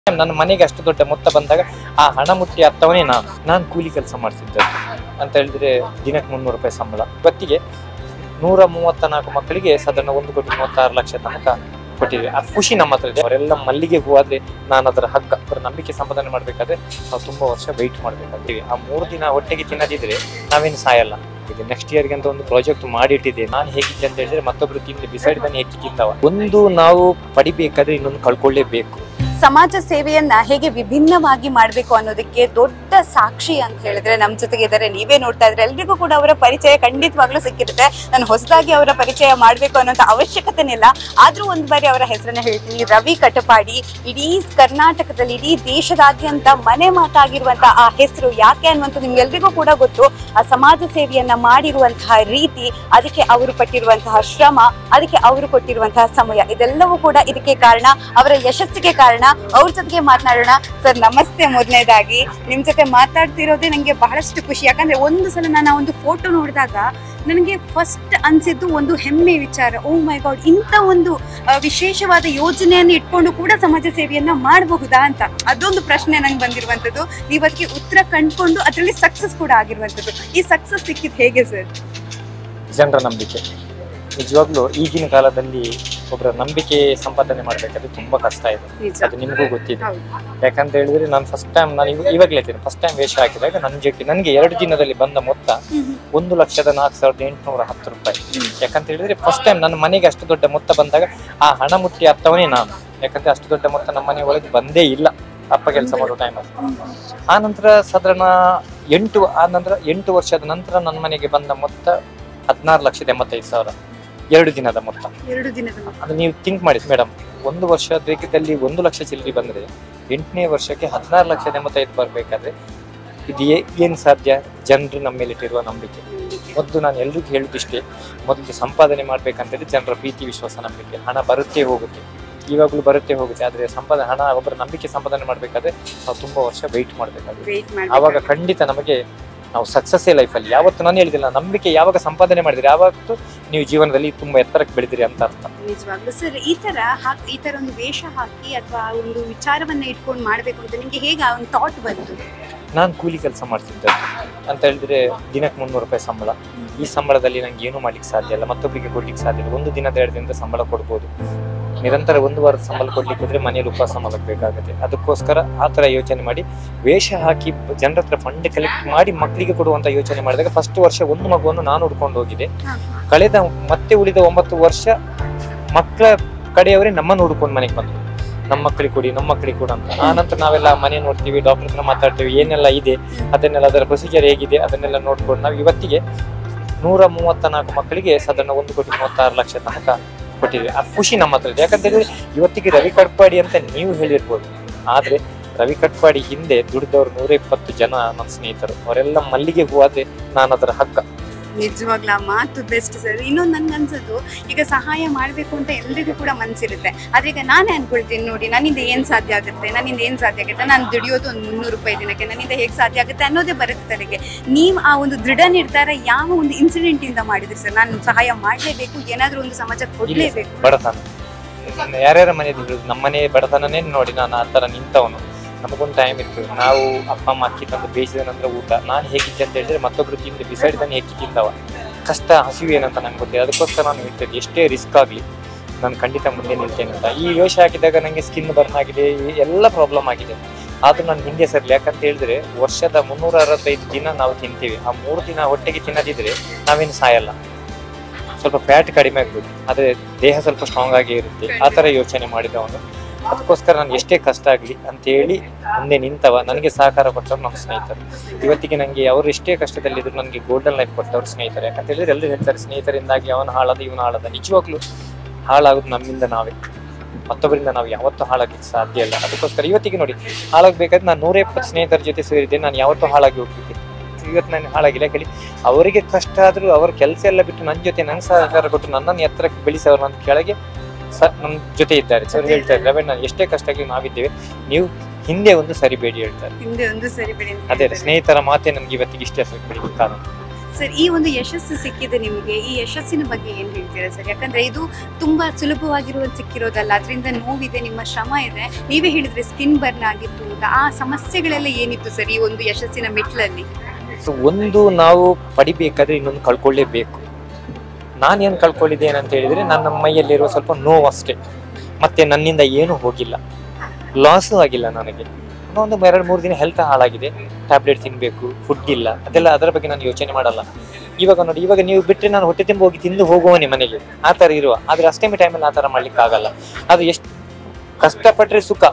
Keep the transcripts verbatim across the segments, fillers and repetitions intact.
ನನ್ನ ಮನೆಗೆ ಅಷ್ಟು ದೊಡ್ಡ ಮೊತ್ತ ಬಂದಾಗ ಆ ಹಣ ಮುಟ್ಟಿ ಅರ್ಥವನೇ ನಾನು ನಾನು ಕೂಲಿ ಕೆಲಸ ಮಾಡ್ತಿದ್ದೆ ಅಂತ ಹೇಳಿದ್ರೆ ದಿನಕ್ಕೆ ಮುನ್ನೂರು ರೂಪಾಯಿ ಸಂಬಳ. ಇವತ್ತಿಗೆ ನೂರ ಮೂವತ್ತ ನಾಲ್ಕು ಮಕ್ಕಳಿಗೆ ಸಾಧಾರಣ ಒಂದು ಕೋಟಿ ಮೂವತ್ತಾರು ಲಕ್ಷ ತನಕ ಕೊಟ್ಟಿದ್ವಿ. ಆ ಖುಷಿ ನಮ್ಮ ಹತ್ರ ಇದೆ. ಅವರೆಲ್ಲ ಮಲ್ಲಿಗೆ ಹೂ ಆದ್ರೆ ನಾನು ಅದರ ಹಗ್ಗ ಅವರ ನಂಬಿಕೆ ಸಂಪಾದನೆ ಮಾಡ್ಬೇಕಾದ್ರೆ ನಾವು ತುಂಬಾ ವರ್ಷ ವೆಯ್ಟ್ ಮಾಡ್ಬೇಕಾಗ್ತೀವಿ. ಆ ಮೂರು ದಿನ ಒಟ್ಟಿಗೆ ತಿನ್ನದಿದ್ರೆ ನಾವೇನು ಸಾಯಲ್ಲ. ಈಗ ನೆಕ್ಸ್ಟ್ ಇಯರ್ಗೆ ಅಂತ ಒಂದು ಪ್ರಾಜೆಕ್ಟ್ ಮಾಡಿಟ್ಟಿದೆ. ನಾನು ಹೇಗಿದ್ದೆ ಅಂತ ಹೇಳಿದ್ರೆ ಮತ್ತೊಬ್ರು ತಿಂದು ಬಿಸೈಡ್ದಾನೆ ಹೆಚ್ಚು ತಿಂದವ. ಒಂದು ನಾವು ಪಡಿಬೇಕಾದ್ರೆ ಇನ್ನೊಂದು ಕಳ್ಕೊಳ್ಳೇಬೇಕು. ಸಮಾಜ ಸೇವೆಯನ್ನ ಹೇಗೆ ವಿಭಿನ್ನವಾಗಿ ಮಾಡಬೇಕು ಅನ್ನೋದಕ್ಕೆ ದೊಡ್ಡ ಸಾಕ್ಷಿ ಅಂತ ಹೇಳಿದ್ರೆ ನಮ್ಮ ಜೊತೆಗೆ ಇದ್ದಾರೆ. ನೀವೇ ನೋಡ್ತಾ ಇದ್ರೆ ಎಲ್ರಿಗೂ ಕೂಡ ಅವರ ಪರಿಚಯ ಖಂಡಿತವಾಗ್ಲೂ ಸಿಕ್ಕಿರುತ್ತೆ. ನಾನು ಹೊಸದಾಗಿ ಅವರ ಪರಿಚಯ ಮಾಡಬೇಕು ಅನ್ನೋಂಥ ಅವಶ್ಯಕತೆನೇ ಇಲ್ಲ. ಆದ್ರೂ ಒಂದು ಬಾರಿ ಅವರ ಹೆಸರನ್ನ ಹೇಳ್ತೀನಿ. ರವಿ ಕಟಪಾಡಿ. ಇಡೀ ಕರ್ನಾಟಕದಲ್ಲಿ ಇಡೀ ದೇಶದಾದ್ಯಂತ ಮನೆ ಮಾತಾಗಿರುವಂತಹ ಆ ಹೆಸರು ಯಾಕೆ ಅನ್ನುವಂಥದ್ದು ನಿಮ್ಗೆಲ್ರಿಗೂ ಕೂಡ ಗೊತ್ತು. ಆ ಸಮಾಜ ಸೇವೆಯನ್ನ ಮಾಡಿರುವಂತಹ ರೀತಿ, ಅದಕ್ಕೆ ಅವರು ಪಟ್ಟಿರುವಂತಹ ಶ್ರಮ, ಅದಕ್ಕೆ ಅವರು ಕೊಟ್ಟಿರುವಂತಹ ಸಮಯ, ಇದೆಲ್ಲವೂ ಕೂಡ ಇದಕ್ಕೆ ಕಾರಣ, ಅವರ ಯಶಸ್ಸಿಗೆ ಕಾರಣ. ಅವ್ರ ಜೊತೆಗೆ ಮಾತನಾಡೋಣ. ಸರ್ ನಮಸ್ತೆ. ಮೊದಲನೇದಾಗಿ ನಿಮ್ ಜೊತೆ ಮಾತಾಡ್ತಿರೋದೇ ನಂಗೆ ಬಹಳಷ್ಟು ಖುಷಿ. ಯಾಕಂದ್ರೆ ಒಂದು ಸಲ ನಾನು ಆ ಒಂದು ಫೋಟೋ ನೋಡಿದಾಗ ನನಗೆ ಫಸ್ಟ್ ಅನ್ಸಿದ್ದು ಒಂದು ಹೆಮ್ಮೆ ವಿಚಾರ. ಓ ಮೈ ಗಾಡ್, ಇಂಥ ಒಂದು ವಿಶೇಷವಾದ ಯೋಜನೆಯನ್ನು ಇಟ್ಕೊಂಡು ಕೂಡ ಸಮಾಜ ಸೇವೆಯನ್ನ ಮಾಡಬಹುದಾ ಅಂತ ಅದೊಂದು ಪ್ರಶ್ನೆ ನಂಗೆ ಬಂದಿರುವಂತದ್ದು. ನೀವು ಅದಕ್ಕೆ ಉತ್ತರ ಕಂಡುಕೊಂಡು ಅದರಲ್ಲಿ ಸಕ್ಸಸ್ ಕೂಡ ಆಗಿರುವಂತದ್ದು. ಈ ಸಕ್ಸಸ್ ಸಿಕ್ಕಿದ್ ಹೇಗೆ ಸರ್? ಜನರ ನಂಬಿಕೆ. ನಿಜವಾಗ್ಲೂ ಈಗಿನ ಕಾಲದಲ್ಲಿ ಒಬ್ಬರ ನಂಬಿಕೆ ಸಂಪಾದನೆ ಮಾಡ್ಬೇಕಾದ್ರೆ ತುಂಬಾ ಕಷ್ಟ ಇದೆ. ಅದು ನಿಮಗೂ ಗೊತ್ತಿದೆ. ಯಾಕಂತ ಹೇಳಿದ್ರೆ ನಾನು ಫಸ್ಟ್ ಟೈಮ್ ನಾನು ಇವಾಗಲೇ ಹೇಳ್ತೀನಿ, ಫಸ್ಟ್ ಟೈಮ್ ವೇಷ ಹಾಕಿದಾಗ ನನ್ನ ಜೊತೆ ನನಗೆ ಎರಡು ದಿನದಲ್ಲಿ ಬಂದ ಮೊತ್ತ ಒಂದು ಲಕ್ಷದ ನಾಲ್ಕು ಸಾವಿರದ ಎಂಟುನೂರ ಹತ್ತು ರೂಪಾಯಿ. ಯಾಕಂತ ಹೇಳಿದ್ರೆ ಫಸ್ಟ್ ಟೈಮ್ ನನ್ನ ಮನೆಗೆ ಅಷ್ಟು ದೊಡ್ಡ ಮೊತ್ತ ಬಂದಾಗ ಆ ಹಣ ಮುಟ್ಟಿ ಅರ್ಥವನೇ ನಾನು. ಯಾಕಂದ್ರೆ ಅಷ್ಟು ದೊಡ್ಡ ಮೊತ್ತ ನಮ್ಮ ಮನೆ ಒಳಗೆ ಬಂದೇ ಇಲ್ಲ ಅಪ್ಪ ಕೆಲಸ ಮಾಡೋ ಟೈಮಲ್ಲಿ. ಆ ನಂತರ ಸಾಧಾರಣ ಎಂಟು ಆ ನಂತರ ಎಂಟು ವರ್ಷದ ನಂತರ ನನ್ನ ಮನೆಗೆ ಬಂದ ಮೊತ್ತ ಹದಿನಾರು ಲಕ್ಷದ ಎಂಬತ್ತೈದು ಸಾವಿರ ಎರಡು ದಿನದ ಮೊತ್ತ. ಅದು ನೀವು ಥಿಂಕ್ ಮಾಡಿ ಮೇಡಮ್, ಒಂದು ವರ್ಷದಲ್ಲಿ ಒಂದು ಲಕ್ಷ ಚಿಲ್ಲರಿ ಬಂದ್ರೆ ಎಂಟನೇ ವರ್ಷಕ್ಕೆ ಹದಿನಾರು ಲಕ್ಷದ ಎಂಬತ್ತೈದು ಬರ್ಬೇಕಾದ್ರೆ ಇದು ಏನ್ ಸಾಧ್ಯ? ಜನರು ನಮ್ಮ ಮೇಲೆ ಇಟ್ಟಿರುವ ನಂಬಿಕೆ. ಮೊದಲು ನಾನು ಎಲ್ರಿಗೂ ಹೇಳುದಿಷ್ಟೇ, ಮೊದಲು ಸಂಪಾದನೆ ಮಾಡ್ಬೇಕಂತೇಳಿ ಜನರ ಪ್ರೀತಿ, ವಿಶ್ವಾಸ, ನಂಬಿಕೆ. ಹಣ ಬರುತ್ತೆ ಹೋಗುತ್ತೆ, ಇವಾಗಲೂ ಬರುತ್ತೆ ಹೋಗುತ್ತೆ. ಆದ್ರೆ ಸಂಪಾದನೆ ಹಣ ಒಬ್ಬರ ನಂಬಿಕೆ ಸಂಪಾದನೆ ಮಾಡ್ಬೇಕಾದ್ರೆ ನಾವು ತುಂಬಾ ವರ್ಷ ವೆಯ್ಟ್ ಮಾಡ್ಬೇಕಾದ್ರೆ ಆವಾಗ ಖಂಡಿತ ನಮಗೆ ನಾವು ಸಕ್ಸಸ್ಸೇ ಲೈಫಲ್ಲಿ. ಯಾವತ್ತು ನಾನು ಹೇಳಿದಿಲ್ಲ, ನಂಬಿಕೆ ಯಾವಾಗ ಸಂಪಾದನೆ ಮಾಡಿದ್ರಿ ಯಾವತ್ತು ನೀವು ಜೀವನದಲ್ಲಿ ತುಂಬಾ ಎತ್ತರಕ್ಕೆ ಬೆಳೆದಿರಿ ಅಂತ ಅರ್ಥ. ನಿಜವಾಗ್ಲೂ ಸರ್, ಈ ತರ ಈ ತರ ಒಂದು ವೇಷ ಹಾಕಿ ಅಥವಾ ಒಂದು ವಿಚಾರವನ್ನ ಇಟ್ಕೊಂಡು ಮಾಡ್ಬೇಕು ಅಂತ ನಿಮ್ಗೆ ಹೇಗೆ ಒಂದು ಥಾಟ್ ಬಂತು? ನಾನು ಕೂಲಿ ಕೆಲಸ ಮಾಡ್ತಿದ್ದೆ ಅಂತ ಹೇಳಿದ್ರೆ ದಿನಕ್ಕೆ ಮುನ್ನೂರು ರೂಪಾಯಿ ಸಂಬಳ. ಈ ಸಂಬಳದಲ್ಲಿ ನಂಗೆ ಏನು ಮಾಡ್ಲಿಕ್ಕೆ ಸಾಧ್ಯ ಇಲ್ಲ, ಮತ್ತೊಬ್ಬರಿಗೆ ಕೊಡ್ಲಿಕ್ಕೆ ಸಾಧ್ಯ ಇಲ್ಲ. ಒಂದು ದಿನದ ಎರಡು ದಿನದ ಸಂಬಳ ಕೊಡ್ಬೋದು, ನಿರಂತರ ಒಂದು ವಾರದ ಸಂಬಳ ಕೊಡ್ಲಿಕ್ಕೆ ಹೋದ್ರೆ ಮನೆಯಲ್ಲಿ ಉಪವಾಸ ಮಾಡಬೇಕಾಗುತ್ತೆ. ಅದಕ್ಕೋಸ್ಕರ ಆ ತರ ಯೋಚನೆ ಮಾಡಿ ವೇಷ ಹಾಕಿ ಜನರ ಹತ್ರ ಫಂಡ್ ಕಲೆಕ್ಟ್ ಮಾಡಿ ಮಕ್ಕಳಿಗೆ ಕೊಡುವಂತ ಯೋಚನೆ ಮಾಡಿದಾಗ ಫಸ್ಟ್ ವರ್ಷ ಒಂದು ಮಗುವನ್ನು ನಾನು ಹುಡ್ಕೊಂಡು ಹೋಗಿದೆ. ಕಳೆದ ಮತ್ತೆ ಉಳಿದ ಒಂಬತ್ತು ವರ್ಷ ಮಕ್ಕಳ ಕಡೆಯವರೇ ನಮ್ಮನ್ನು ಹುಡ್ಕೊಂಡು ಮನೆಗೆ ಬಂದರು, ನಮ್ಮ ಮಕ್ಕಳಿಗೆ ಕೊಡಿ ನಮ್ಮ ಮಕ್ಕಳಿಗೆ ಕೊಡು ಅಂತ. ಆ ನಂತರ ನಾವೆಲ್ಲ ಮನೆ ನೋಡ್ತೀವಿ, ಡಾಕ್ಟರ್ ಹತ್ರ ಮಾತಾಡ್ತೀವಿ, ಏನೆಲ್ಲ ಇದೆ ಅದನ್ನೆಲ್ಲ, ಅದರ ಪ್ರೊಸೀಜರ್ ಹೇಗಿದೆ ಅದನ್ನೆಲ್ಲ ನೋಡ್ಕೊಂಡು ನಾವು ಇವತ್ತಿಗೆ ನೂರ ಮೂವತ್ತ ನಾಲ್ಕು ಮಕ್ಕಳಿಗೆ ಸಾಧಾರಣ ಒಂದು ಕೋಟಿ ಮೂವತ್ತಾರು ಲಕ್ಷ ತನಕ ಕೊಟ್ಟಿದ್ವಿ. ಆ ಖುಷಿ ನಮ್ಮ ಹತ್ರ ಇದೆ. ಯಾಕಂತ ಹೇಳಿದ್ರೆ ಇವತ್ತಿಗೆ ರವಿ ಕಟ್ಪಾಡಿ ಅಂತ ನೀವು ಹೇಳಿರ್ಬೋದು, ಆದ್ರೆ ರವಿ ಕಟ್ಪಾಡಿ ಹಿಂದೆ ದುಡಿದವರು ನೂರ ಇಪ್ಪತ್ತು ಜನ ನನ್ನ ಸ್ನೇಹಿತರು. ಅವರೆಲ್ಲ ಮಲ್ಲಿಗೆ ಹೂ ಆದ್ರೆ ನಾನು ಅದರ ಹಗ್ಗ. ನಿಜವಾಗ್ಲೂ ಆ ಮಾತು ಬೆಸ್ಟ್ ಸರ್. ಇನ್ನೊಂದು ನನ್ಗೆ ಅನ್ಸೋದು, ಈಗ ಸಹಾಯ ಮಾಡ್ಬೇಕು ಅಂತ ಎಲ್ರಿಗೂ ಕೂಡ ಮನ್ಸಿರುತ್ತೆ. ಆದ್ರೆ ಈಗ ನಾನೇ ಅನ್ಕೊಳ್ತೀನಿ, ನೋಡಿ ನನ್ನಿಂದ ಏನ್ ಸಾಧ್ಯ ಆಗುತ್ತೆ, ನನ್ನಿಂದ ಏನ್ ಸಾಧ್ಯ ಆಗುತ್ತೆ, ನಾನು ದುಡಿಯೋದು ಒಂದು ಮುನ್ನೂರು ರೂಪಾಯಿ ದಿನಕ್ಕೆ, ನನ್ನಿಂದ ಹೇಗೆ ಸಾಧ್ಯ ಆಗುತ್ತೆ ಅನ್ನೋದೇ ಬರುತ್ತೆ ತಲೆಗೆ. ನೀವು ಆ ಒಂದು ದೃಢ ನಿರ್ಧಾರ ಯಾವ ಒಂದು ಇನ್ಸಿಡೆಂಟ್ ಇಂದ ಮಾಡಿದ್ರಿ ಸರ್? ನಾನು ಸಹಾಯ ಮಾಡ್ಲೇಬೇಕು, ಏನಾದ್ರೂ ಒಂದು ಸಮಾಜಕ್ಕೆ ಕೊಡ್ಲೇಬೇಕು. ಬಡತನ ಯಾರ್ಯಾರ ಮನೆ ದುಡಿಯೋದು, ನಮ್ಮನೆ ಬಡತನನೇ ನೋಡಿ. ನಾನು ಆ ತರ ನಿಂತವನು. ನಮಗೊಂದು ಟೈಮ್ ಇತ್ತು, ನಾವು ಅಪ್ಪ ಅಮ್ಮ ಅಕ್ಕಿ ತಂದು ಬೇಯಿಸಿದ ನಂತರ ಊಟ. ನಾನು ಹೇಗಿದ್ದೆ ಅಂತ ಹೇಳಿದ್ರೆ ಮತ್ತೊಬ್ರು ತಿಂದು ಬಿಸೈಡ್ದಾನೆ ಹೆಚ್ಚು ತಿಂದವ. ಕಷ್ಟ ಹಸಿವು ಏನಂತ ನಂಗೆ ಗೊತ್ತಿದೆ. ಅದಕ್ಕೋಸ್ಕರ ನಾನು ಹೇಳ್ತೇನೆ, ಎಷ್ಟೇ ರಿಸ್ಕ್ ಆಗಲಿ ನಾನು ಖಂಡಿತ ಮುಂದೆ ನಿಲ್ತೇನೆ ಅಂತ. ಈ ವೇಷ ಹಾಕಿದಾಗ ನನಗೆ ಸ್ಕಿನ್ ಬರ್ನ್ ಆಗಿದೆ, ಎಲ್ಲ ಪ್ರಾಬ್ಲಮ್ ಆಗಿದೆ. ಆದ್ರೂ ನಾನು ಹಿಂದೆ ಸರಿಲಿ. ಯಾಕಂತ ಹೇಳಿದ್ರೆ ವರ್ಷದ ಮುನ್ನೂರ ಅರವತ್ತೈದು ದಿನ ನಾವು ತಿಂತೀವಿ. ಆ ಮೂರು ದಿನ ಹೊಟ್ಟೆಗೆ ತಿನ್ನದಿದ್ರೆ ನಾವೇನು ಸಾಯಲ್ಲ. ಸ್ವಲ್ಪ ಫ್ಯಾಟ್ ಕಡಿಮೆ ಆಗ್ಬೋದು, ಆದರೆ ದೇಹ ಸ್ವಲ್ಪ ಸ್ಟ್ರಾಂಗ್ ಆಗಿ ಇರುತ್ತೆ. ಆ ಥರ ಯೋಚನೆ ಮಾಡಿದವನು. ಅದಕ್ಕೋಸ್ಕರ ನಾನು ಎಷ್ಟೇ ಕಷ್ಟ ಆಗಲಿ ಅಂತೇಳಿ ಮುಂದೆ ನಿಂತವ. ನನಗೆ ಸಹಕಾರ ಕೊಟ್ಟವ್ರು ನಮ್ಮ ಸ್ನೇಹಿತರು. ಇವತ್ತಿಗೆ ನನಗೆ ಅವರು ಎಷ್ಟೇ ಕಷ್ಟದಲ್ಲಿದ್ರು ನನಗೆ ಗೋಲ್ಡನ್ ಲೈಫ್ ಕೊಟ್ಟವ್ರು ಸ್ನೇಹಿತರು. ಯಾಕಂತ ಹೇಳಿದ್ರೆ ಎಲ್ಲರೂ ಹೇಳ್ತಾರೆ, ಸ್ನೇಹಿತರಿಂದಾಗಿ ಅವನು ಹಾಳಾದ ಇವನು ಹಾಳಾದ. ನಿಜವಾಗ್ಲೂ ಹಾಳಾಗೋದು ನಮ್ಮಿಂದ ನಾವೇ, ಮತ್ತೊಬ್ಬರಿಂದ ನಾವು ಯಾವತ್ತೂ ಹಾಳಾಗಲಿಕ್ಕೆ ಸಾಧ್ಯ ಇಲ್ಲ. ಅದಕ್ಕೋಸ್ಕರ ಇವತ್ತಿಗೆ ನೋಡಿ, ಹಾಳಾಗಬೇಕಾದ್ರೆ ನಾನು ನೂರ ಎಪ್ಪತ್ತು ಸ್ನೇಹಿತರ ಜೊತೆ ಸೇರಿದ್ದೆ, ನಾನು ಯಾವತ್ತೂ ಹಾಳಾಗಿ ಹೋಗ್ತಿದ್ದೆ. ಇವತ್ತು ನಾನು ಹಾಳಾಗಿಲ್ಲ. ಯಾಕಂದ್ರೆ ಅವರಿಗೆ ಕಷ್ಟ ಆದರೂ ಅವ್ರ ಕೆಲಸ ಎಲ್ಲ ಬಿಟ್ಟು ನನ್ನ ಜೊತೆ ನಂಗೆ ಸಹಕಾರ ಕೊಟ್ಟು ನನ್ನನ್ನು ಎತ್ತರಕ್ಕೆ ಬೆಳೆಸಿ ಅವ್ರು ನನ್ನ ಕೆಳಗೆ ಸ ನಮ್ಮ ಜೊತೆ ಇದ್ದಾರೆ. ಸರ್ ಹೇಳ್ತಾ ಇದ್ದಾರೆ, ನಾನು ಎಷ್ಟೇ ಕಷ್ಟ ಆಗಲಿ ನಾವಿದ್ದೇವೆ, ನೀವು ಹಿಂದೆ ಒಂದು ಸರಿಬೇಡಿ ಹೇಳ್ತಾರೆ. ಹಿಂದೆ ಒಂದು ಸರಿಬೇಡಿ. ಅದೇ ಸ್ನೇಹಿತರ ಮಾತೆ ನಮ್ಗೆ ಇವತ್ತಿಗೆ ಇಷ್ಟೇ ಸರಿಬೇಡಿ ಕಾರಣ. ಸರ್, ಈ ಒಂದು ಯಶಸ್ಸು ಸಿಕ್ಕಿದೆ ನಿಮಗೆ, ಈ ಯಶಸ್ಸಿನ ಬಗ್ಗೆ ಏನ್ ಹೇಳ್ತೀರಾ ಸರ್? ಯಾಕಂದ್ರೆ ಇದು ತುಂಬಾ ಸುಲಭವಾಗಿರುವ ಸಿಕ್ಕಿರೋದಲ್ಲ, ಅದರಿಂದ ನೋವಿದೆ, ನಿಮ್ಮ ಶ್ರಮ ಇದೆ. ನೀವೇ ಹೇಳಿದ್ರೆ ಸ್ಕಿನ್ ಬರ್ನ್ ಆಗಿತ್ತು ಅಂತ, ಆ ಸಮಸ್ಯೆಗಳೆಲ್ಲ ಏನಿತ್ತು ಸರ್ ಈ ಒಂದು ಯಶಸ್ಸಿನ ಮೆಟ್ಲಲ್ಲಿ? ಒಂದು ನಾವು ಪಡಿಬೇಕಾದ್ರೆ ಇನ್ನೊಂದು ಕಳ್ಕೊಳ್ಳೇಬೇಕು. ನಾನೇನು ಕಳ್ಕೊಂಡಿದ್ದೇನೆ ಅಂತ ಹೇಳಿದ್ರೆ ನನ್ನ ಮೈಯಲ್ಲಿರುವ ಸ್ವಲ್ಪ ನೋವು ಅಷ್ಟೇ, ಮತ್ತೆ ನನ್ನಿಂದ ಏನೂ ಹೋಗಿಲ್ಲ, ಲಾಸು ಆಗಿಲ್ಲ ನನಗೆ. ಒಂದು ಎರಡು ಮೂರು ದಿನ ಹೆಲ್ತ್ ಹಾಳಾಗಿದೆ, ಟ್ಯಾಬ್ಲೆಟ್ ತಿನ್ನಬೇಕು, ಫುಡ್ ಇಲ್ಲ, ಅದೆಲ್ಲ ಅದರ ಬಗ್ಗೆ ನಾನು ಯೋಚನೆ ಮಾಡಲ್ಲ. ಇವಾಗ ನೋಡಿ, ಇವಾಗ ನೀವು ಬಿಟ್ಟರೆ ನಾನು ಹೊಟ್ಟೆ ತುಂಬ ಹೋಗಿ ತಿಂದು ಹೋಗುವನೇ ಮನೆಗೆ, ಆ ಥರ ಇರುವ. ಆದರೆ ಅಷ್ಟೇ ಟೈಮಲ್ಲಿ ಆ ಥರ ಮಾಡ್ಲಿಕ್ಕೆ ಆಗಲ್ಲ. ಅದು ಎಷ್ಟು ಕಷ್ಟಪಟ್ಟರೆ ಸುಖ,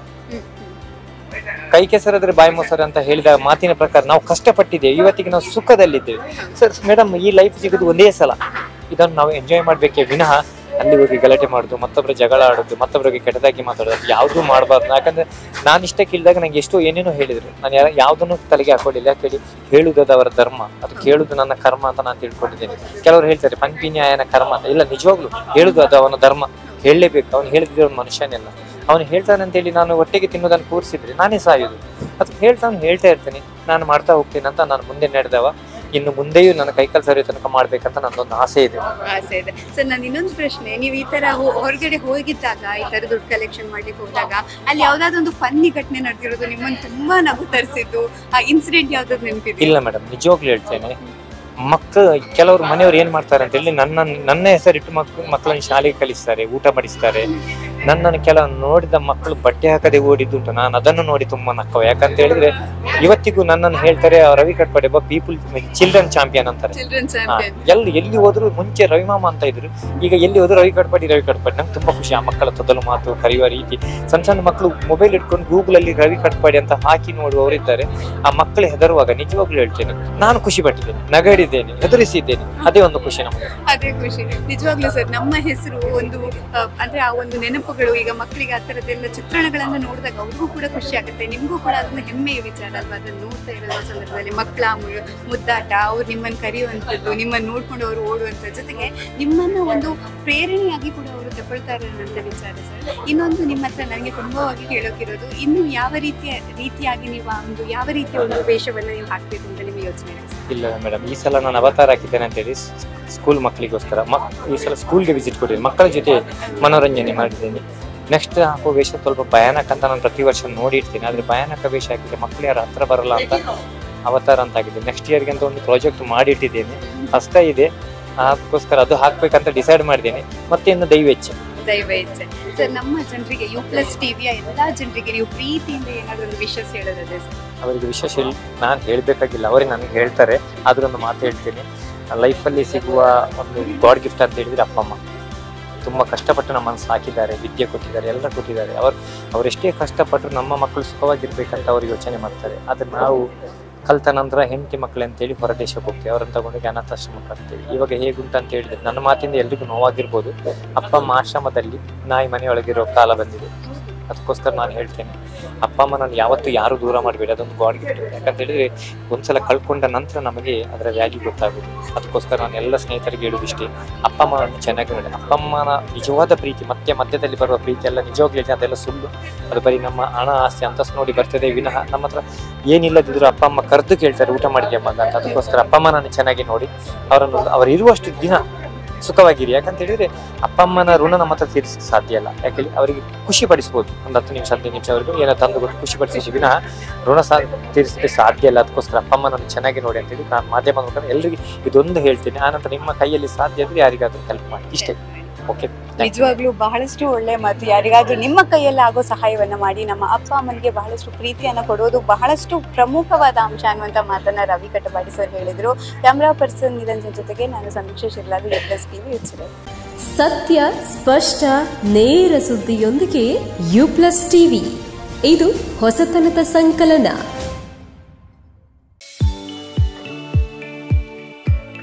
ಕೈ ಕೆಸರಾದ್ರೆ ಬಾಯಿ ಮೊಸರು ಅಂತ ಹೇಳಿದ ಮಾತಿನ ಪ್ರಕಾರ ನಾವು ಕಷ್ಟಪಟ್ಟಿದ್ದೇವೆ, ಇವತ್ತಿಗೆ ನಾವು ಸುಖದಲ್ಲಿದ್ದೇವೆ. ಸರ್ ಮೇಡಮ್, ಈ ಲೈಫ್ ಸಿಗೋದು ಒಂದೇ ಸಲ, ಇದನ್ನು ನಾವು ಎಂಜಾಯ್ ಮಾಡಬೇಕೇ ವಿನಃ ಅಲ್ಲಿ ಹೋಗಿ ಗಲಾಟೆ ಮಾಡೋದು, ಮತ್ತೊಬ್ಬರ ಜಗಳ ಆಡೋದು, ಮತ್ತೊಬ್ಬರಿಗೆ ಕೆಟ್ಟದಾಗಿ ಮಾತಾಡೋದು ಯಾವುದೂ ಮಾಡಬಾರ್ದು. ಯಾಕಂದ್ರೆ ನಾನು ಇಷ್ಟಕ್ಕೆ ಇಲ್ದಾಗ ನಂಗೆ ಎಷ್ಟೋ ಏನೇನೋ ಹೇಳಿದ್ರು, ನಾನು ಯಾರ ಯಾವುದನ್ನು ತಲೆಗೆ ಹಾಕೊಳ್ಳಿಲ್ಲ. ಯಾಕೆ ಹೇಳುವುದು ಅದು ಅವರ ಧರ್ಮ, ಅದು ಕೇಳುವುದು ನನ್ನ ಕರ್ಮ ಅಂತ ನಾನು ತಿಳ್ಕೊಂಡಿದ್ದೇನೆ. ಕೆಲವರು ಹೇಳ್ತಾರೆ ಪಂಪಿನ್ಯಾಯನ ಕರ್ಮ ಅಂತ, ಇಲ್ಲ, ನಿಜವಾಗ್ಲು ಹೇಳುದು ಅದು ಅವನ ಧರ್ಮ, ಹೇಳಲೇಬೇಕು. ಅವನು ಹೇಳಿದ್ರೆ ಅವನ ಮನುಷ್ಯನೆಲ್ಲ, ಅವನು ಹೇಳ್ತಾನೆ ಅಂತೇಳಿ ನಾನು ಒಟ್ಟಿಗೆ ತಿನ್ನೋದನ್ನು ಕೂರಿಸಿದ್ರೆ ನಾನೇ ಸಾಯೋದು. ಅದು ಹೇಳ್ತಾನೆ ಹೇಳ್ತಾ ಇರ್ತೇನೆ, ನಾನು ಮಾಡ್ತಾ ಹೋಗ್ತೀನಿ ಅಂತ ನಾನು ಮುಂದೆ ನಡೆದವ. ಇನ್ನು ಮುಂದೆಯೂ ನನ್ನ ಕೈಕಾಲು ಸರಿ ತನಕ ಮಾಡ್ಬೇಕಂತ ನನ್ನೊಂದು ಆಸೆ ಇದೆ. ಆಸೆ ಇದೆ ಸರ್. ನನ್ನ ಇನ್ನೊಂದು ಪ್ರಶ್ನೆ, ನೀವು ಈ ತರ ಹೊರಗಡೆ ಹೋಗಿದ್ದಾಗ, ಈ ತರ ದುಡ್ಡು ಕಲೆಕ್ಷನ್ ಮಾಡ್ಲಿಕ್ಕೆ ಹೋದಾಗ ಅಲ್ಲಿ ಯಾವ್ದಾದ್ರು ಒಂದು ಫನ್ನಿ ಘಟನೆ ನಡೆದಿರೋದು, ನಿಮ್ಮನ್ನು ತುಂಬಾ ನಗು ತರಿಸಿದ್ದು, ಆ ಇನ್ಸಿಡೆಂಟ್ ಯಾವ್ದಾದ್ರು ನೆನಪಿದೆ? ಇಲ್ಲ ಮೇಡಮ್, ನಿಜವಾಗ್ಲೂ ಹೇಳ್ತೇನೆ. ಮಕ್ಕಳು ಕೆಲವರು ಮನೆಯವರು ಏನ್ ಮಾಡ್ತಾರೆ ಅಂತ ಹೇಳಿ ನನ್ನ ನನ್ನ ಹೆಸರಿಟ್ಟು ಮಕ್ಕಳು ಮಕ್ಕಳನ್ನ ಶಾಲೆಗೆ ಕಲಿಸ್ತಾರೆ, ಊಟ ಮಾಡಿಸ್ತಾರೆ. ನನ್ನನ್ನು ಕೆಲವು ನೋಡಿದ ಮಕ್ಕಳು ಬಟ್ಟೆ ಹಾಕದೆ ಓಡಿದ್ದುಂಟು. ನಾನು ಅದನ್ನು ನೋಡಿ ತುಂಬಾ ನಕ್ಕವ. ಯಾಕಂತ ಹೇಳಿದ್ರೆ ಇವತ್ತಿಗೂ ನನ್ನನ್ನು ಹೇಳ್ತಾರೆ, ರವಿ ಕಟ್ಪಾಡಿ ಒಬ್ಬ ಪೀಪಲ್ ಚಿಲ್ಡ್ರನ್ ಚಾಂಪಿಯನ್ ಅಂತಾರೆ. ಎಲ್ಲಿ ಎಲ್ಲಿ ಹೋದ್ರು ಮುಂಚೆ ರವಿಮಾಮ ಅಂತ ಇದ್ರು, ಈಗ ಎಲ್ಲಿ ಹೋದ್ರು ರವಿ ಕಟ್ಪಾಡಿ ರವಿ ಕಟ್ಪಾಡಿ. ನಂಗೆ ತುಂಬಾ ಖುಷಿ ಆ ಮಕ್ಕಳ ತೊದಲು ಮಾತು, ಕರೆಯುವ ರೀತಿ. ಸಣ್ಣ ಸಣ್ಣ ಮಕ್ಕಳು ಮೊಬೈಲ್ ಇಟ್ಕೊಂಡು ಗೂಗಲ್ ಅಲ್ಲಿ ರವಿ ಕಟ್ಪಾಡಿ ಅಂತ ಹಾಕಿ ನೋಡುವವರಿದ್ದಾರೆ. ಆ ಮಕ್ಕಳು ಹೆದರುವಾಗ ನಿಜವಾಗ್ಲೂ ಹೇಳ್ತೇನೆ, ನಾನು ಖುಷಿ ಪಟ್ಟಿದ್ದೇನೆ, ನಗಡಿದ್ದೇನೆ, ಹೆದರಿಸಿದ್ದೇನೆ. ಅದೇ ಒಂದು ಖುಷಿ ನಮಗೆ. ಅದೇ ಖುಷಿ ನಿಜವಾಗ್ಲೂ ಸರ್. ನಮ್ಮ ಹೆಸರು ಒಂದು ಅಂದ್ರೆ ಆ ಒಂದು ನೆನಪುಗಳು ಈಗ ಮಕ್ಕಳಿಗೆ ಆ ತರದೆಲ್ಲ ಚಿತ್ರಣಗಳನ್ನ ನೋಡಿದಾಗ ಅವ್ರಿಗೂ ಕೂಡ ಖುಷಿ ಆಗುತ್ತೆ, ನಿಮ್ಗೂ ಕೂಡ ಅದೊಂದು ಹೆಮ್ಮೆಯ ವಿಚಾರ ಅಲ್ವಾ? ಅದನ್ನ ನೋಡ್ತಾ ಇರೋ ಸಂದರ್ಭದಲ್ಲಿ ಮಕ್ಕಳ ಮುದ್ದಾಟ, ಅವ್ರು ನಿಮ್ಮನ್ನು ಕರೆಯುವಂಥದ್ದು, ನಿಮ್ಮನ್ನು ನೋಡ್ಕೊಂಡು ಅವರು ಓಡುವಂಥದ್ದು, ಜೊತೆಗೆ ನಿಮ್ಮನ್ನ ಒಂದು ಪ್ರೇರಣೆಯಾಗಿ ಕೂಡ ಅವರು ತಗೊಳ್ತಾರೆ ಅನ್ನೋಂಥ ವಿಚಾರ ಸರ್. ಇನ್ನೊಂದು ನಿಮ್ಮ ಹತ್ರ ನನಗೆ ತುಂಬವಾಗಿ ಕೇಳೋಕಿರೋದು, ಇನ್ನು ಯಾವ ರೀತಿಯ ರೀತಿಯಾಗಿ ನೀವು ಒಂದು ಯಾವ ರೀತಿಯ ಒಂದು ವೇಷವನ್ನ ನೀವು ಹಾಕ್ಬೇಕು ಅಂತ ನಿಮಗೆ ಯೋಚನೆ ಇದೆ? ಇಲ್ಲ ಮೇಡಮ್, ಈ ಸಲ ನಾನು ಅವತಾರ ಹಾಕಿದ್ದೇನೆ ಅಂತ ಹೇಳಿ ಸ್ಕೂಲ್ ಮಕ್ಕಳಿಗೋಸ್ಕರ ಮ ಈ ಸಲ ಸ್ಕೂಲ್ಗೆ ವಿಸಿಟ್ ಕೊಟ್ಟಿದ್ದೀನಿ, ಮಕ್ಕಳ ಜೊತೆ ಮನೋರಂಜನೆ ಮಾಡಿದ್ದೀನಿ. ನೆಕ್ಸ್ಟ್ ಹಾಕೋ ವೇಷ ಸ್ವಲ್ಪ ಭಯಾನಕ ಅಂತ ನಾನು ಪ್ರತಿ ವರ್ಷ ನೋಡಿರ್ತೀನಿ. ಆದರೆ ಭಯಾನಕ ವೇಷ ಹಾಕಿದ್ರೆ ಮಕ್ಕಳು ಯಾರು ಹತ್ರ ಬರಲ್ಲ ಅಂತ ಅವತಾರ ಅಂತ ಆಗಿದೆ. ನೆಕ್ಸ್ಟ್ ಇಯರ್ಗೆ ಅಂತ ಒಂದು ಪ್ರಾಜೆಕ್ಟ್ ಮಾಡಿಟ್ಟಿದ್ದೇನೆ, ಕಷ್ಟ ಇದೆ, ಅದಕ್ಕೋಸ್ಕರ ಅದು ಹಾಕ್ಬೇಕಂತ ಡಿಸೈಡ್ ಮಾಡಿದ್ದೇನೆ. ಮತ್ತೆ ಇನ್ನು ದೈವ ಇಚ್ಛೆ ದೈವ ಇಚ್ಛೆ ಸರ್. ನಮ್ಮ ಜನರಿಗೆ, ಯು ಪ್ಲಸ್ ಟಿವಿಯ ಎಲ್ಲಾ ಜನರಿಗೆ ನೀವು ಪ್ರೀತಿಯಿಂದ ಏನಾದರೂ ಒಂದು ವಿಶೇಷ ಹೇಳೋದಿದೆ ಸರ್? ಅವರಿಗೆ ವಿಶೇಷ ಹೇಳಿ ನಾನು ಹೇಳಬೇಕಾಗಿಲ್ಲ, ಅವರೇ ನನಗೆ ಹೇಳ್ತಾರೆ. ಆದರೂ ಒಂದು ಮಾತು ಹೇಳ್ತೀನಿ, ಲೈಫಲ್ಲಿ ಸಿಗುವ ಒಂದು ಗಾಡ್ ಗಿಫ್ಟ್ ಅಂತ ಹೇಳಿದರೆ ಅಪ್ಪ ಅಮ್ಮ. ತುಂಬ ಕಷ್ಟಪಟ್ಟು ನಮ್ಮನ್ನು ಸಾಕಿದ್ದಾರೆ, ವಿದ್ಯೆ ಕೊಟ್ಟಿದ್ದಾರೆ, ಎಲ್ಲ ಕೊಟ್ಟಿದ್ದಾರೆ. ಅವರು ಅವರೆಷ್ಟೇ ಕಷ್ಟಪಟ್ಟರು ನಮ್ಮ ಮಕ್ಕಳು ಸುಖವಾಗಿರ್ಬೇಕಂತ ಅವರು ಯೋಚನೆ ಮಾಡ್ತಾರೆ. ಆದರೆ ನಾವು ಕಲಿತ ನಂತರ ಹೆಂಡತಿ ಮಕ್ಕಳು ಅಂತೇಳಿ ಹೊರ ದೇಶಕ್ಕೆ ಹೋಗ್ತೀವಿ, ಅವ್ರನ್ನ ತಗೊಂಡೋಗಿ ಅನಾಥಾಶ್ರಮಕ್ಕೆ ಹಾಕ್ತೀವಿ. ಇವಾಗ ಹೇಗುಂಟು ಅಂತ ಹೇಳಿದ್ರೆ, ನನ್ನ ಮಾತಿಂದ ಎಲ್ರಿಗೂ ನೋವಾಗಿರ್ಬೋದು, ಅಪ್ಪ ಅಮ್ಮ ಆಶ್ರಮದಲ್ಲಿ ನಾಯಿ ಮನೆಯೊಳಗಿರೋ ಕಾಲ ಬಂದಿದೆ. ಅದಕ್ಕೋಸ್ಕರ ನಾನು ಹೇಳ್ತೇನೆ, ಅಪ್ಪ ಅಮ್ಮ ನಾನು ಯಾವತ್ತೂ ಯಾರು ದೂರ ಮಾಡಬೇಡಿ, ಅದೊಂದು ಗಾಡ್ ಗಿಫ್ಟ್. ಯಾಕಂತ ಹೇಳಿದ್ರೆ ಒಂದ್ಸಲ ಕಳ್ಕೊಂಡ ನಂತರ ನಮಗೆ ಅದರ ವ್ಯಾಲ್ಯೂ ಗೊತ್ತಾಗೋದು. ಅದಕ್ಕೋಸ್ಕರ ನಾನು ಎಲ್ಲ ಸ್ನೇಹಿತರಿಗೆ ಹೇಳೋದಿಷ್ಟೇ, ಅಪ್ಪ ಅಮ್ಮನನ್ನು ಚೆನ್ನಾಗಿ ನೋಡಿ. ಅಪ್ಪ ಅಮ್ಮನ ನಿಜವಾದ ಪ್ರೀತಿ ಮತ್ತೆ ಮಧ್ಯದಲ್ಲಿ ಬರುವ ಪ್ರೀತಿ ಎಲ್ಲ ನಿಜವಾಗ್ಲೂ ಹೇಳ್ತೀನಿ, ಅದೆಲ್ಲ ಸುಳ್ಳು. ಅದು ಬರೀ ನಮ್ಮ ಹಣ ಆಸ್ತಿ ಅಂತಸ್ತು ನೋಡಿ ಬರ್ತದೆ ವಿನಃ ನಮ್ಮ ಹತ್ರ ಏನಿಲ್ಲದಿದ್ರು ಅಪ್ಪ ಅಮ್ಮ ಕರೆದು ಕೇಳ್ತಾರೆ ಊಟ ಮಾಡಿದ್ಯಾ ಮಗ ಅಂತ. ಅದಕ್ಕೋಸ್ಕರ ಅಪ್ಪ ಅಮ್ಮನನ್ನು ಚೆನ್ನಾಗಿ ನೋಡಿ, ಅವರನ್ನು ಅವರು ಇರುವಷ್ಟು ದಿನ ಸುಖವಾಗಿರಿ. ಯಾಕಂತ ಹೇಳಿದ್ರೆ ಅಪ್ಪ ಅಮ್ಮನ ಋಣ ನಮ್ಮ ಹತ್ರ ತೀರಿಸಕ್ಕೆ ಸಾಧ್ಯ ಇಲ್ಲ. ಯಾಕಂದ್ರೆ ಅವರಿಗೆ ಖುಷಿ ಪಡಿಸ್ಬೋದು, ಒಂದು ಹತ್ತು ನಿಮಿಷ ಹದಿನೈದು ನಿಮಿಷವರೆಗೂ ಏನೋ ತಂದು ಕೊಟ್ಟು ಖುಷಿ ಪಡಿಸ್ತೀವಿ ವಿನಃ ಋಣ ಸಾ ತೀರಿಸಲಿಕ್ಕೆ ಸಾಧ್ಯ ಇಲ್ಲ. ಅದಕ್ಕೋಸ್ಕರ ಅಪ್ಪ ಅಮ್ಮನನ್ನು ಚೆನ್ನಾಗಿ ನೋಡಿ ಅಂತೇಳಿ ನಾನು ಮಾಧ್ಯಮ ಮುಖಾಂತರ ಎಲ್ಲರಿಗೆ ಇದೊಂದು ಹೇಳ್ತೀನಿ. ಆನಂತರ ನಿಮ್ಮ ಕೈಯಲ್ಲಿ ಸಾಧ್ಯ ಇದ್ರೆ ಯಾರಿಗಾದ್ರೂ ಹೆಲ್ಪ್ ಮಾಡಿ, ಇಷ್ಟೇ. ಓಕೆ, ನಿಜವಾಗ್ಲೂ ಬಹಳಷ್ಟು ಒಳ್ಳೆ ಮಾತು. ಯಾರಿಗಾದ್ರೂ ನಿಮ್ಮ ಕೈಯಲ್ಲಿ ಆಗೋ ಸಹಾಯವನ್ನ ಮಾಡಿ. ನಮ್ಮ ಅಪ್ಪ ಅಮ್ಮನಿಗೆ ಬಹಳಷ್ಟು ಪ್ರೀತಿಯನ್ನ ಕೊಡೋದು ಬಹಳಷ್ಟು ಪ್ರಮುಖವಾದ ಅಂಶ ಅನ್ನುವಂಥ ಮಾತನ್ನ ರವಿ ಕಟಪಾಡಿ ಸರ್ ಹೇಳಿದ್ರು. ಕ್ಯಾಮ್ರಾ ಪರ್ಸನ್ ನಿರಂಜನ್ ಜೊತೆಗೆ ನಾನು ಸಮೀಕ್ಷೆ Shirlalu, U plus TV Ujire. ಸತ್ಯ, ಸ್ಪಷ್ಟ, ನೇರ ಸುದ್ದಿಯೊಂದಿಗೆ ಯು ಪ್ಲಸ್ ಟಿವಿ. ಇದು ಹೊಸತನದ ಸಂಕಲನ. S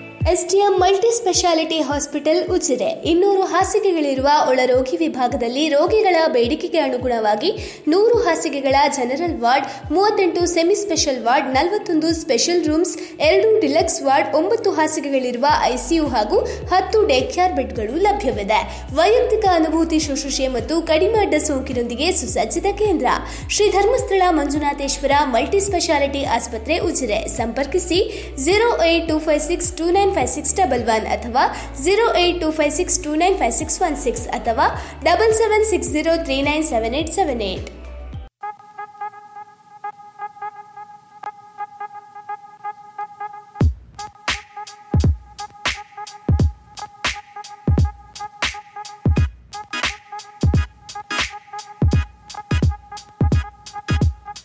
STM multi speciality hospital Ujire ಇನ್ನೂರು ಹಾಸಿಗೆಗಳಿರುವ ಒಳರೋಗಿ ವಿಭಾಗದಲ್ಲಿ ರೋಗಿಗಳ ಬೇಡಿಕೆಗೆ ಅನುಗುಣವಾಗಿ ನೂರು ಹಾಸಿಗೆಗಳ ಜನರಲ್ ವಾರ್ಡ್, ಮೂವತ್ತೆಂಟು ಸೆಮಿ ಸ್ಪೆಷಲ್ ವಾರ್ಡ್, ನಲವತ್ತೊಂದು ಸ್ಪೆಷಲ್ ರೂಮ್ಸ್, ಎರಡು ಡಿಲಕ್ಸ್ ವಾರ್ಡ್, ಒಂಬತ್ತು ಹಾಸಿಗೆಗಳಿರುವ ಐಸಿಯು ಹಾಗೂ ಹತ್ತು ಡೇ ಕೇರ್ ಬೆಡ್ಗಳು ಲಭ್ಯವಿದೆ. ವೈಯಕ್ತಿಕ ಅನುಭೂತಿ ಶುಶ್ರೂಷೆ ಮತ್ತು ಕಡಿಮೆ ಅಡ್ಡ ಸೋಂಕಿನೊಂದಿಗೆ ಸುಸಜ್ಜಿತ ಕೇಂದ್ರ. ಶ್ರೀ ಧರ್ಮಸ್ಥಳ ಮಂಜುನಾಥೇಶ್ವರ ಮಲ್ಟಿ ಸ್ಪೆಷಾಲಿಟಿ ಆಸ್ಪತ್ರೆ ಉಜಿರೆ. ಸಂಪರ್ಕಿಸಿ zero eight two five six two nine five six double one ಅಥವಾ zero eight two five six two nine five six one six ಅಥವಾ double seven six zero three nine seven eight seven eight.